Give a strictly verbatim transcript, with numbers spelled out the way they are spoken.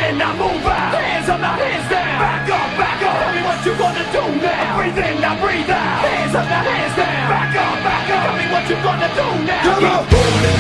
in, now move out. Hands up, now hands down. Back up, back up. Tell me what you gonna do now. Breathe in, now breathe out. Hands up, now hands down. Back up, back up. Tell me what you gonna do now. Come on.